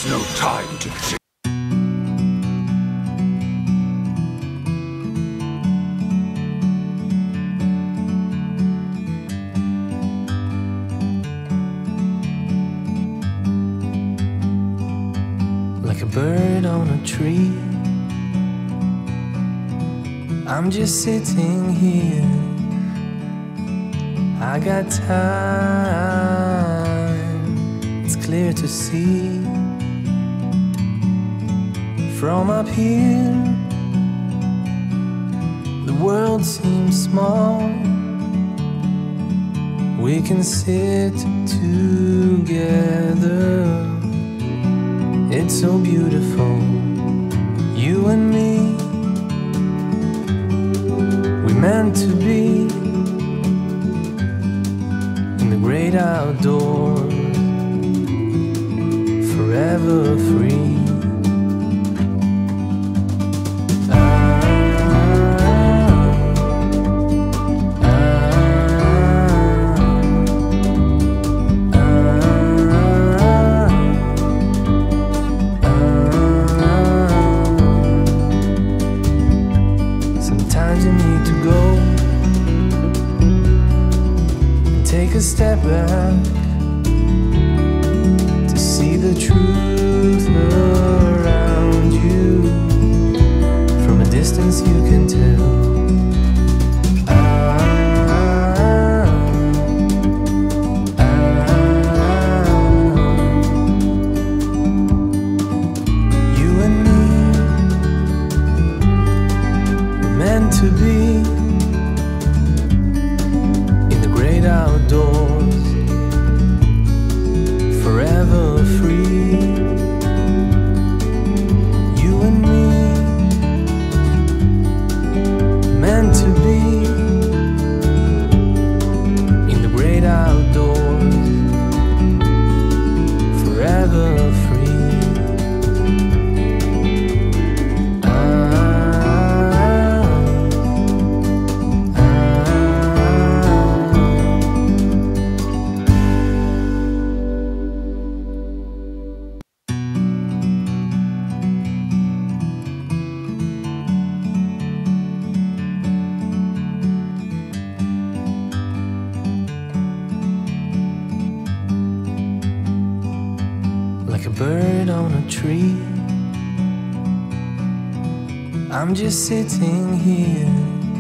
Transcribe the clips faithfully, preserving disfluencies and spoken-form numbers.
no time to change. Like a bird on a tree, I'm just sitting here. I got time, it's clear to see. From up here, the world seems small. We can sit together. It's so beautiful, you and me. We meant to be in the great outdoors, forever free. Take a step back to see the truth around you. From a distance you can tell. Ah, ah, ah. You and me were meant to be outdoors, forever free. You and me, meant to be in the great outdoors, forever free. Like a bird on a tree, I'm just sitting here.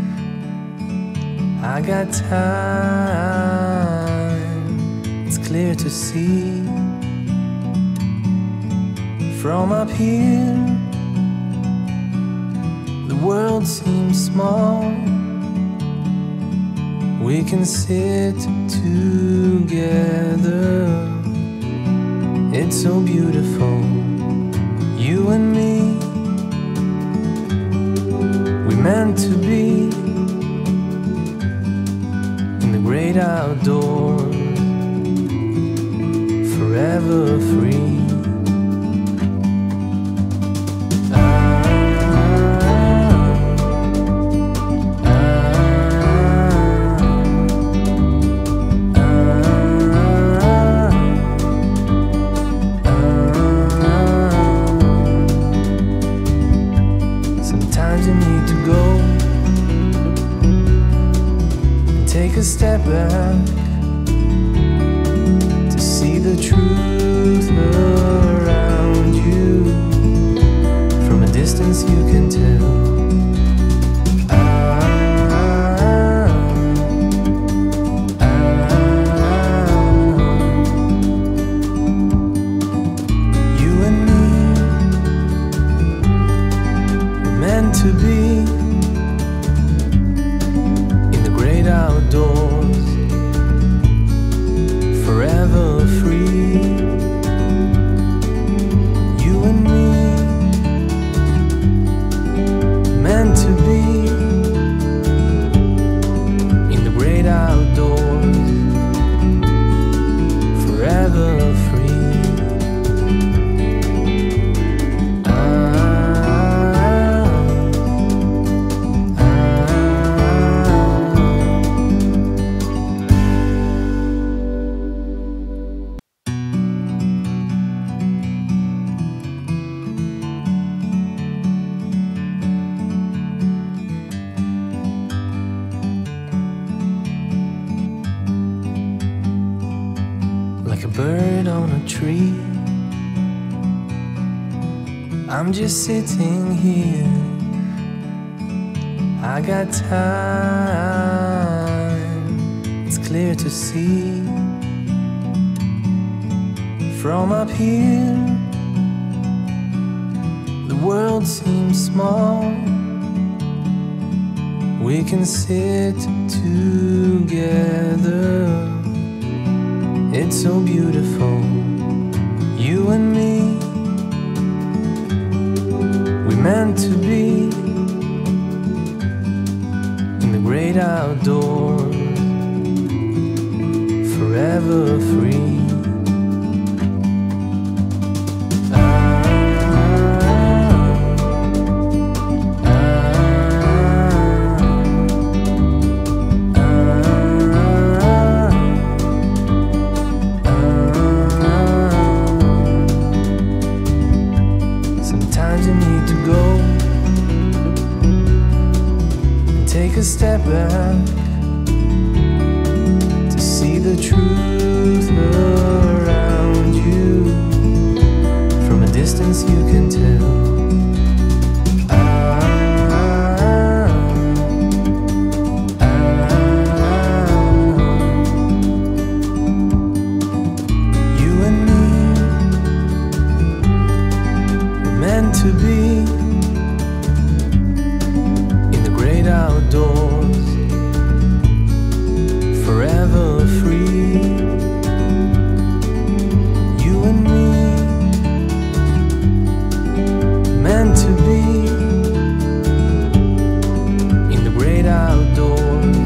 I got time, it's clear to see. From up here, the world seems small. We can sit together. It's so beautiful, you and me. We meant to be in the great outdoors, forever free. You need to go and take a step back to see the truth around you. From a distance you can tell. To be in the great outdoors, forever free. You and me, meant to be in the great outdoors, forever free. like a bird on a tree. I'm just sitting here, I got time, it's clear to see. From up here, the world seems small. We can sit together, it's so beautiful, you and me. We meant to be in the great outdoors, forever free. Sometimes you need to go and take a step back to see the truth around you. From a distance you can tell. Ah, ah, you and me were meant to be in the great outdoors, forever free. You and me, meant to be in the great outdoors,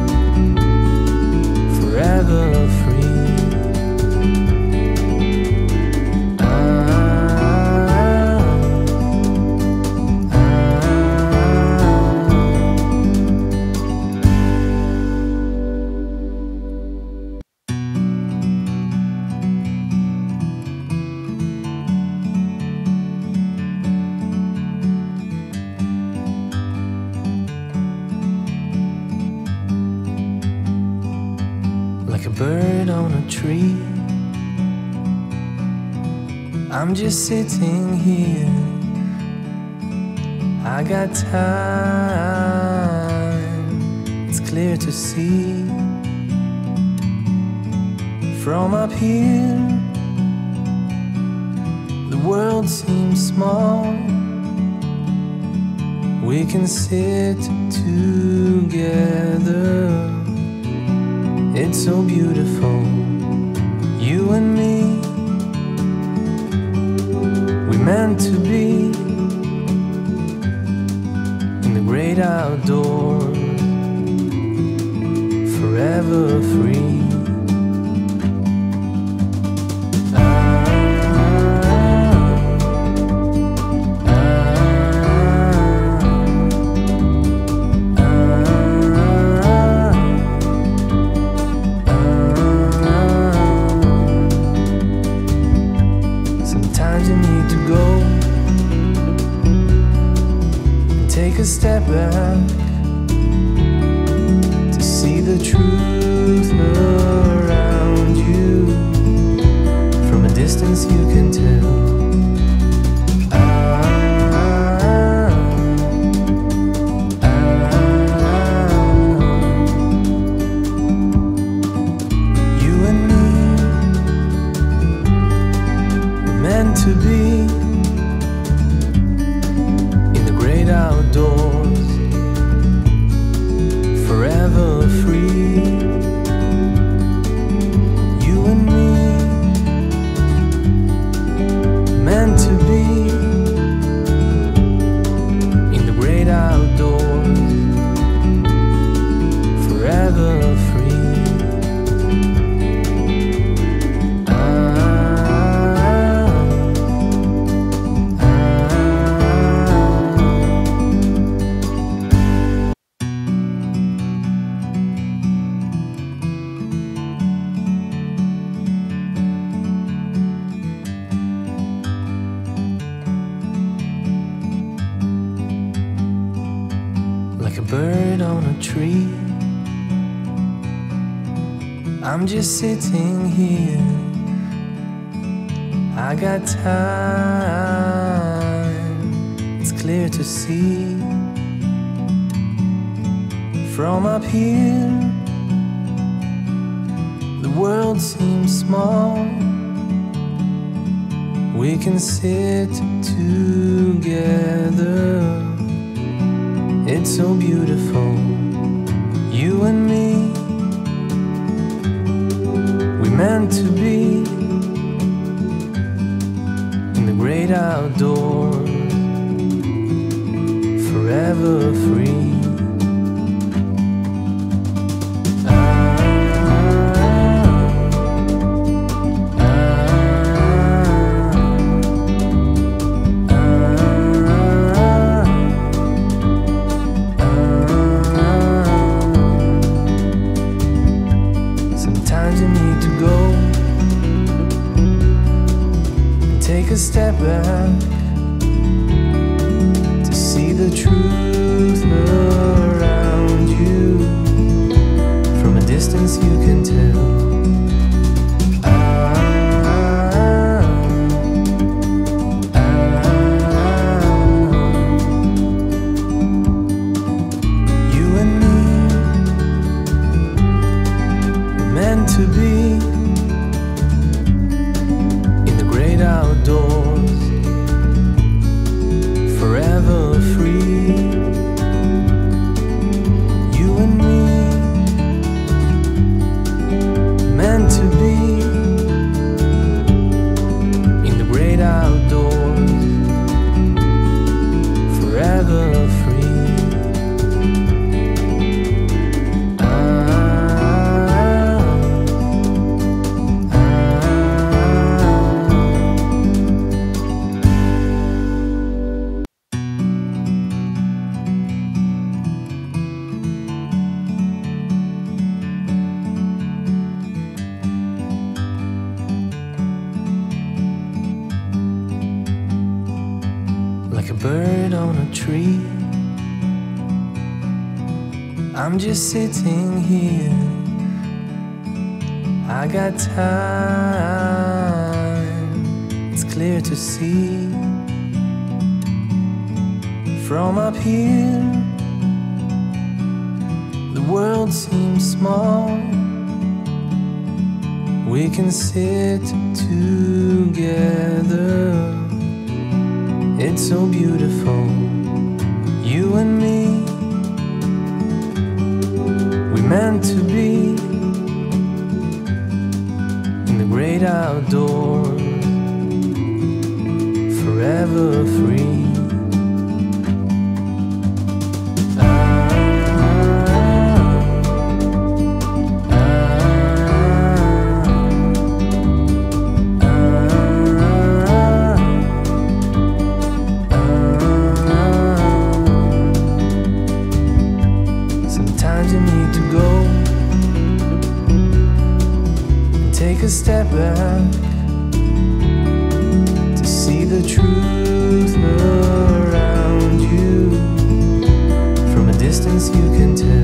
forever free. Like a bird on a tree, I'm just sitting here, I got time, it's clear to see. From up here, the world seems small. We can sit together, it's so beautiful, you and me. We meant to be in the great outdoors, forever free. Sometimes you need to go and take a step back to see the truth around you. From a distance you can tell. Ah, ah, you and me were meant to be in the great outdoors, forever free. You and me, meant to be in the great outdoors, forever free. Like a bird on a tree, I'm just sitting here, I got time, it's clear to see. From up here, the world seems small. We can sit together, it's so beautiful. You and me, we meant to be in the great outdoors, forever free. Sometimes you need to go and take a step back to see the truth around you. From a distance you can tell. Ah, ah, you and me, meant to be in the great outdoors, forever free. You and me, meant to be in the great outdoors, forever free. Like a bird on a tree, I'm just sitting here. I got time, it's clear to see. From up here, the world seems small. We can sit together, it's so beautiful. You and me, we meant to be in the great outdoors, forever free. Sometimes you need to go and take a step back to see the truth around you. From a distance you can tell.